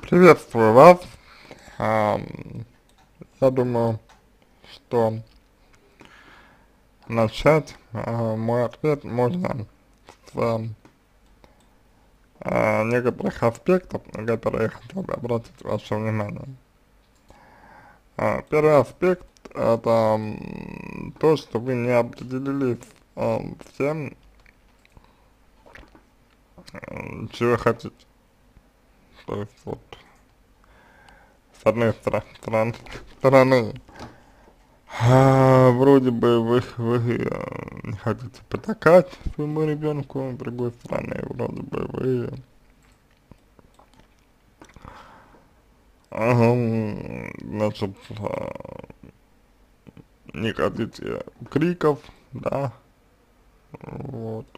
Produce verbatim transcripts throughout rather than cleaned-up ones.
Приветствую вас. Ам, я думаю, что начать а, мой ответ можно с а, некоторых аспектов, на которые я хотел бы обратить ваше внимание. А, первый аспект — это м, то, что вы не определились ам, с тем, м, чего вы хотите. То есть вот с одной стороны, стороны А, вроде бы вы, вы э, не хотите потакать своему ребенку, с другой стороны, вроде бы вы ага, м, значит, а, не хотите криков, да, вот,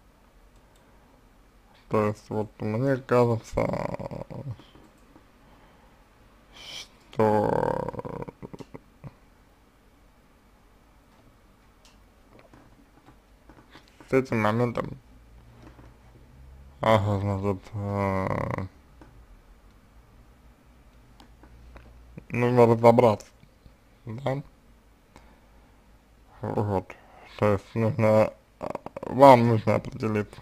то есть вот мне кажется, что с этим моментом, ага, значит, э, нужно разобраться, да, вот, то есть нужно, а, вам нужно определиться,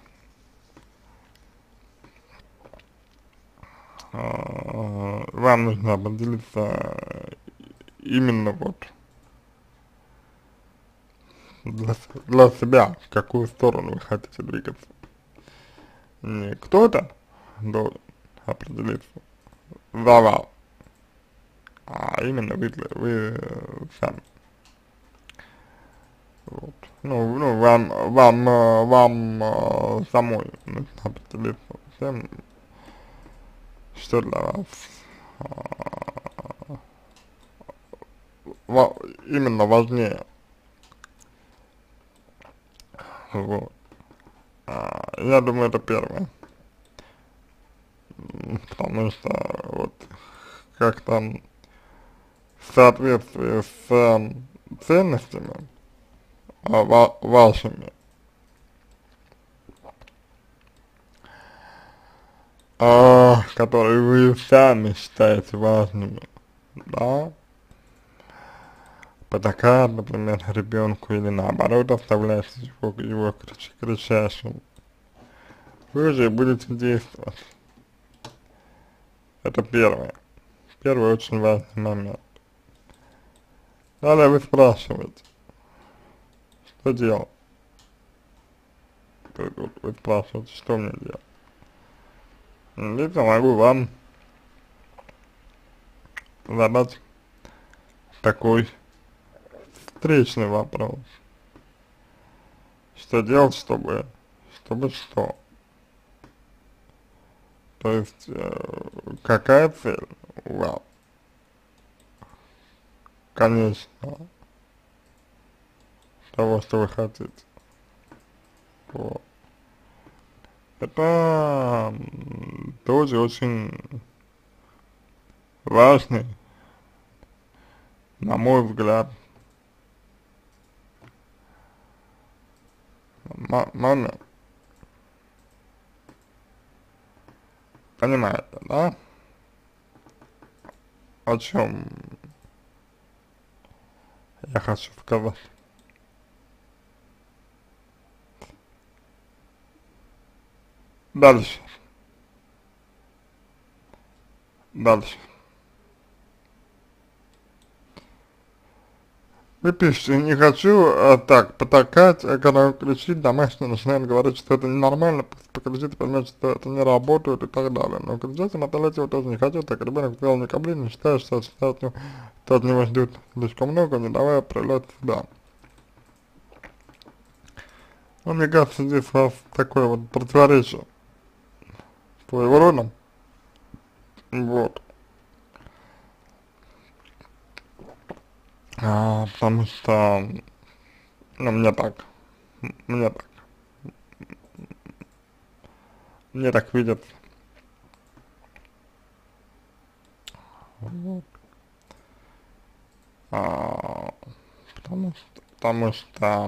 а, вам нужно определиться именно вот для, с- для себя, в какую сторону вы хотите двигаться. Не кто-то должен определиться за вас, а именно вы, для- вы э, сами. Вот. Ну, ну, вам, вам, э, вам э, самой нужно определиться с тем, что для вас ва- именно важнее. Вот. А, я думаю, это первое. М, Потому что вот как там в соответствии с эм, ценностями а, ва вашими, а, которые вы сами считаете важными, да, потакать, например, ребенку или наоборот оставлять его, его крич, кричащим, вы же будете действовать. Это первое. Первый очень важный момент. Далее вы спрашиваете, что делать. То есть вот вы спрашиваете, что мне делать. М, Я могу вам задать такой встречный вопрос. Что делать, чтобы, чтобы что? То есть, э, какая цель у вас, конечно, того, что вы хотите. Вот. Это м, тоже очень важный, на мой взгляд, мо- момент. Понимаете, да? О чем я хочу сказать. Дальше, дальше. Вы пишете, не хочу а, так потакать, а когда он кричит, домашний начинает говорить, что это ненормально, пусть покричит, поймет, что это не работает и так далее. Но кричать на туалете его тоже не хочу, так ребенок сказал не кабли, не считаю, что, что, от него, что от него ждут слишком много, не давая проявлять себя. Но мне кажется, здесь у вас такое вот противоречие своего рода, вот. А, потому что, ну, мне так, мне так, мне так видится. Вот. А, потому что, потому что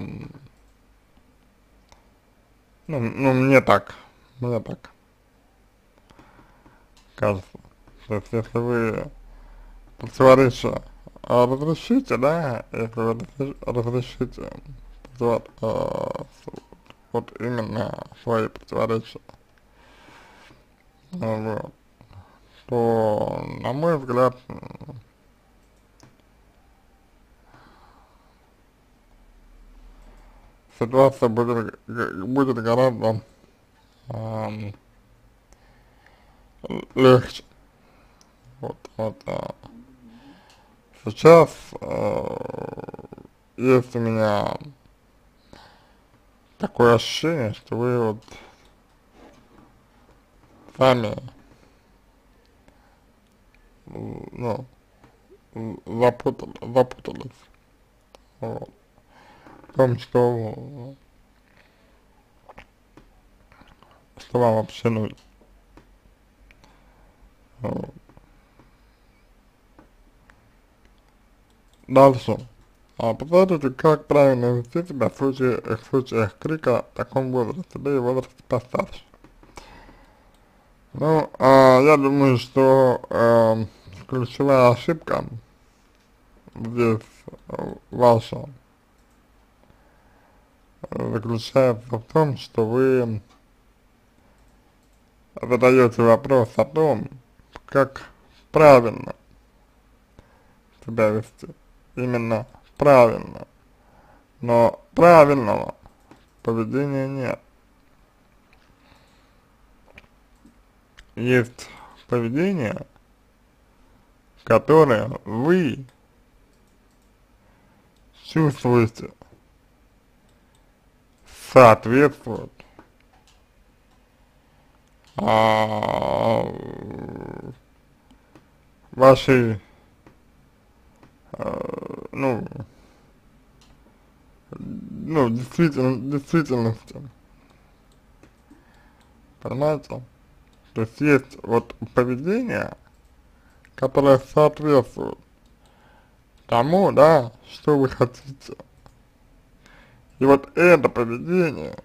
Ну, ну, мне так, мне так кажется. То есть, если вы противоречия а, разрешите, да, если вы разреш- разрешите вот, э, с- вот именно свои противоречия, ну вот, то, на мой взгляд, м, ситуация будет, г- будет гораздо эм, легче. Вот, вот, а, сейчас э, есть у меня такое ощущение, что вы вот сами, м, ну, м, запутали, запутались, вот, в том, что, что вам вообще нужно. Вот. Дальше. А посмотрите, как правильно вести себя в случае, в случаях крика в таком возрасте, да и в возрасте постарше. Ну, а, я думаю, что э, ключевая ошибка здесь э, ваша э, заключается в том, что вы задаете вопрос о том, как правильно себя вести. Именно правильно. Но правильного поведения нет. Есть поведение, которое вы чувствуете соответствует а, вашей, а, ну, ну, действительно, действительности, понимаете? То есть есть вот поведение, которое соответствует тому, да, что вы хотите. И вот это поведение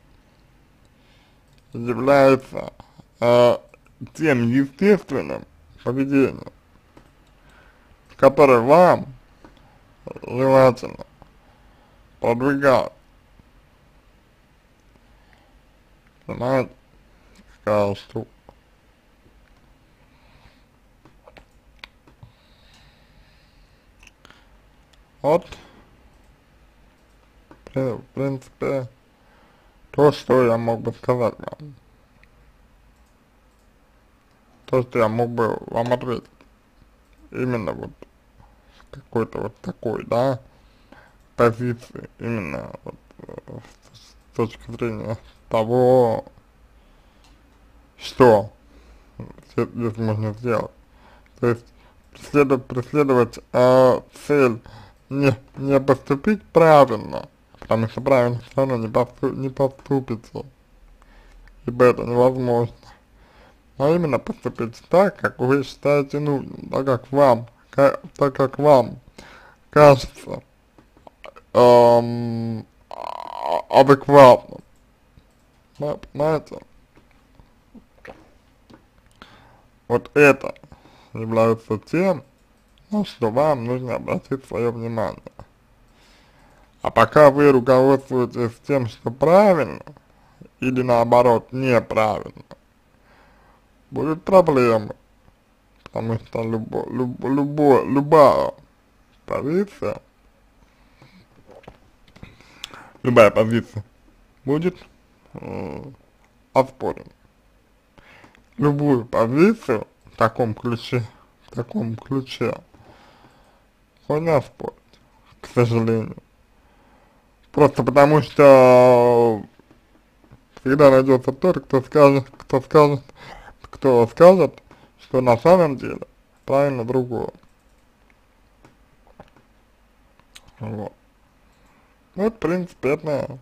является э, тем естественным поведением, которое вам желательно продвигать. Понимаете, какая штука. Вот, в принципе, то, что я мог бы сказать вам. То, что я мог бы вам ответить. Именно вот какой-то вот такой, да, позиции. Именно вот э, с точки зрения того, что здесь можно сделать. То есть преследовать, преследовать э, цель не, не поступить правильно, потому что правильно все равно не, посту, не поступится, ибо это невозможно. А именно поступить так, как вы считаете нужным, так как вам, как, так как вам кажется эм, а- адекватным, да, понимаете? Вот это является тем, на что вам нужно обратить свое внимание. А пока вы руководствуетесь тем, что правильно, или наоборот неправильно, будут проблемы, потому что любо, любо, любо, любая позиция, любая позиция будет э, оспорена. Любую позицию в таком ключе, в таком ключе можно оспорить, к сожалению. Просто потому что всегда найдется тот, кто скажет, кто скажет, кто скажет, что на самом деле правильно другое. Вот. Вот, в принципе, это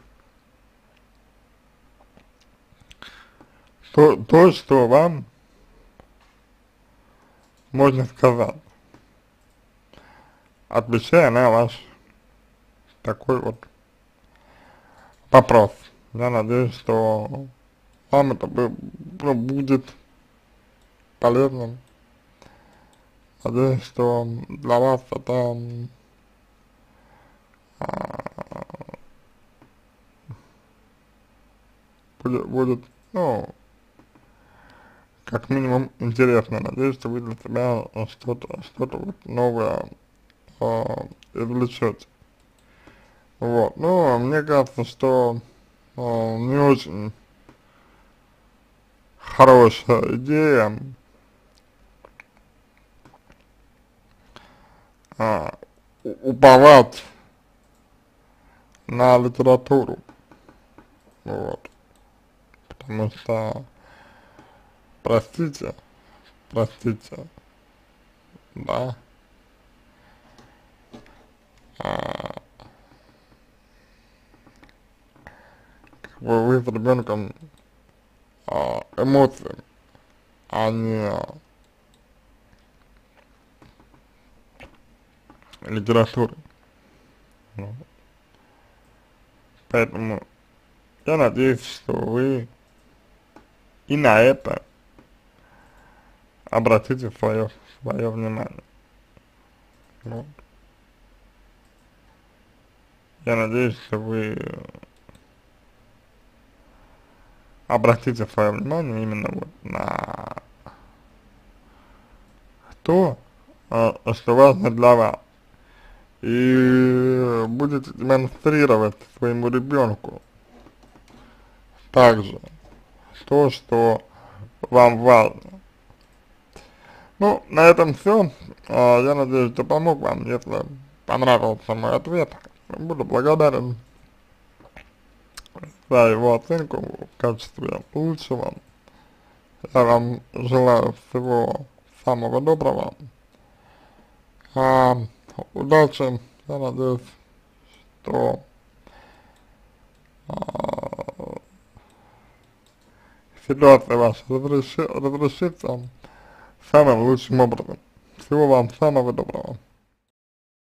то, то, что вам можно сказать, отвечая на ваш такой вот вопрос. Я надеюсь, что вам это бы, ну, будет полезным, Надеюсь, что для вас это а, будет, будет, ну, как минимум интересно. Надеюсь, что вы для себя что-то, что-то вот новое а, извлечете. Вот, ну, мне кажется, что а, не очень хорошая идея а, у- уповать на литературу, вот, потому что, простите, простите, да, а, как бы вы с ребенком а, эмоциями, а не литературой, ну, поэтому я надеюсь, что вы и на это обратите свое, свое внимание, вот. Я надеюсь, что вы обратите свое внимание именно вот на то, а, что важно для вас, и будете демонстрировать своему ребенку также то, что вам важно. Ну, на этом все. Я надеюсь, что помог вам. Если понравился мой ответ, буду благодарен за его оценку в качестве лучшего. Я вам желаю всего самого доброго. А, удачи. Я надеюсь, что а, ситуация ваша разреши, разрешится самым лучшим образом. Всего вам самого доброго.